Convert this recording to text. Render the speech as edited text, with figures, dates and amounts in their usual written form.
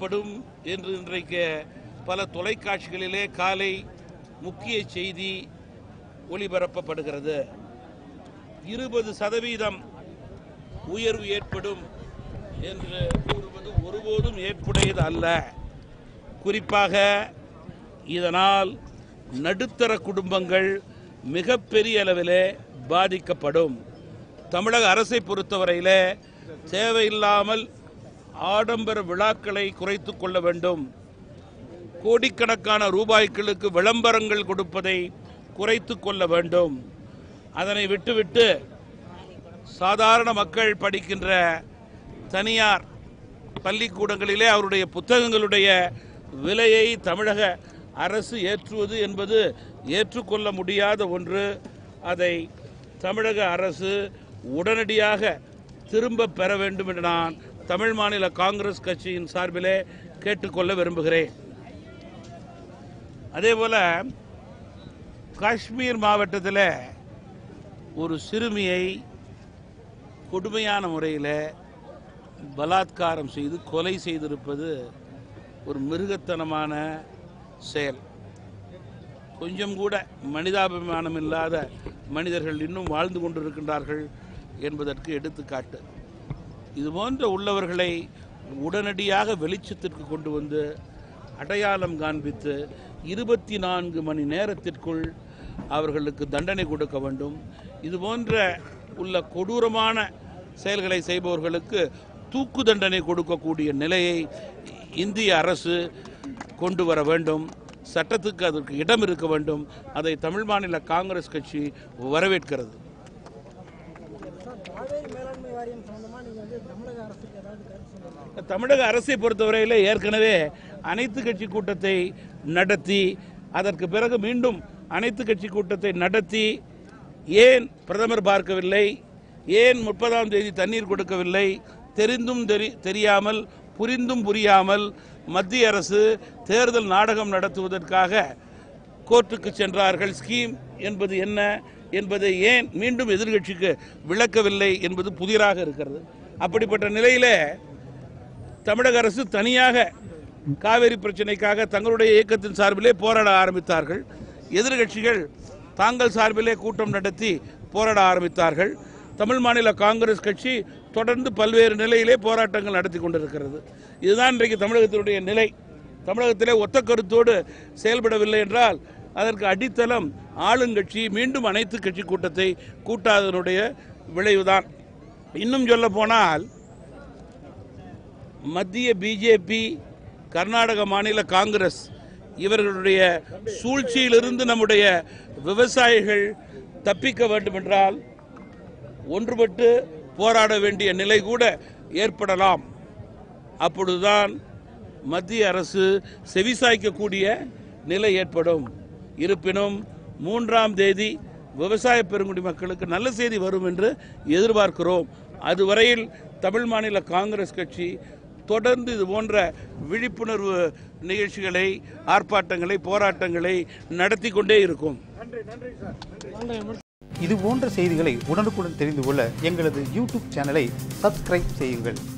ஏற்படும் என்று இன்றைக்கு பல தொலைக்காட்சிகளிலே காலை முக்கிய செய்தி ஒளிபரப்பப்படுகிறது. 20% உயர்வு ஏற்படும் என்று கூறுவது ஒருபோதும் ஏற்புடையது அல்ல. குறிப்பாக இதனால் நடுத்தர குடும்பங்கள் மிகப்பெரிய அளவிலே பாதிக்கப்படும். தமிழக அரசை பொறுத்தவரையிலே தேவையில்லாமல் ஆடம்பர விழாக்களை குறைத்துக் கொள்ள வேண்டும். கோடிக்கணக்கான ரூபாய்களுக்கு விளம்பரங்கள் கொடுப்பதை குறைத்துக் கொள்ள வேண்டும். அதனை விட்டுவிட்டு சாதாரண மக்கள் படிக்கின்ற தனியார் பள்ளிக்கூடங்களிலே அவருடைய புத்தகங்களுடைய விலையை தமிழக அரசு ஏற்றுவது என்பது ஏற்றுக்கொள்ள முடியாத ஒன்று. அதை தமிழக அரசு உடனடியாக திரும்ப பெற வேண்டும் என்று நான் தமிழ் மாநில காங்கிரஸ் கட்சியின் சார்பிலே கேட்டுக்கொள்ள விரும்புகிறேன். அதேபோல காஷ்மீர் மாவட்டத்தில் ஒரு சிறுமியை கொடுமையான முறையில் பலாத்காரம் செய்து கொலை செய்திருப்பது ஒரு மிருகத்தனமான செயல். கொஞ்சம் கூட மனிதாபிமானம் இல்லாத மனிதர்கள் இன்னும் வாழ்ந்து கொண்டிருக்கின்றார்கள் என்பதற்கு எடுத்துக்காட்டு. இதுபோன்ற உள்ளவர்களை உடனடியாக வெளிச்சத்திற்கு கொண்டு வந்து அடையாளம் காண்பித்து 24 மணி நேரத்திற்குள் அவர்களுக்கு தண்டனை கொடுக்க வேண்டும். இதுபோன்ற உள்ள கொடூரமான செயல்களை செய்பவர்களுக்கு தூக்கு தண்டனை கொடுக்கக்கூடிய நிலையை இந்திய அரசு கொண்டு வர வேண்டும். சட்டத்துக்கு அதற்கு இடம் இருக்க வேண்டும். அதை தமிழ் மாநில காங்கிரஸ் கட்சி வரவேற்கிறது. தமிழக அரசை பொறுத்தவரையில் ஏற்கனவே அனைத்து கட்சி கூட்டத்தை நடத்தி அதற்கு பிறகு மீண்டும் அனைத்து கட்சி கூட்டத்தை நடத்தி ஏன் பிரதமர் பார்க்கவில்லை, ஏன் 30ஆம் தேதி தண்ணீர் கொடுக்கவில்லை, தெரிந்தும் தெரியாமல் புரிந்தும் புரியாமல் மத்திய அரசு தேர்தல் நாடகம் நடத்துவதற்காக கோர்ட்டுக்கு சென்றார்கள். ஸ்கீம் என்பது என்ன என்பதை ஏன் மீண்டும் எதிர்கட்சிக்கு விளக்கவில்லை என்பது புதிராக இருக்கிறது. அப்படிப்பட்ட நிலையிலே தமிழக அரசு தனியாக காவிரி பிரச்சனைக்காக தங்களுடைய இயக்கத்தின் சார்பிலே போராட ஆரம்பித்தார்கள். எதிர்கட்சிகள் தாங்கள் சார்பிலே கூட்டம் நடத்தி போராட ஆரம்பித்தார்கள். தமிழ் மாநில காங்கிரஸ் கட்சி தொடர்ந்து பல்வேறு நிலையிலே போராட்டங்கள் நடத்தி கொண்டிருக்கிறது. இதுதான் இன்றைக்கு தமிழகத்தினுடைய நிலை. தமிழகத்திலே ஒத்த கருத்தோடு செயல்படவில்லை என்றால் அதற்கு அடித்தளம் ஆளுங்கட்சி மீண்டும் அனைத்து கட்சி கூட்டத்தை கூட்டாதனுடைய விளைவுதான். இன்னும் சொல்ல போனால் மத்திய பிஜேபி, கர்நாடக மாநில காங்கிரஸ் இவர்களுடைய சூழ்ச்சியிலிருந்து நம்முடைய விவசாயிகள் தப்பிக்க வேண்டும் என்றால் ஒன்றுபட்டு போராட வேண்டிய நிலை கூட ஏற்படலாம். அப்பொழுதுதான் மத்திய அரசு செவிசாய்க்கக்கூடிய நிலை ஏற்படும். இருப்பினும் 3ஆம் தேதி விவசாய பெருங்குடி மக்களுக்கு நல்ல செய்தி வரும் என்று எதிர்பார்க்கிறோம். அதுவரையில் தமிழ் மாநில காங்கிரஸ் கட்சி தொடர்ந்து இது போன்ற விழிப்புணர்வு நிகழ்ச்சிகளை, ஆர்ப்பாட்டங்களை, போராட்டங்களை நடத்தி கொண்டே இருக்கும். இது போன்ற செய்திகளை உடனுக்குடன் தெரிந்து கொள்ள எங்களது யூடியூப் சேனலை சப்ஸ்கிரைப் செய்யுங்கள்.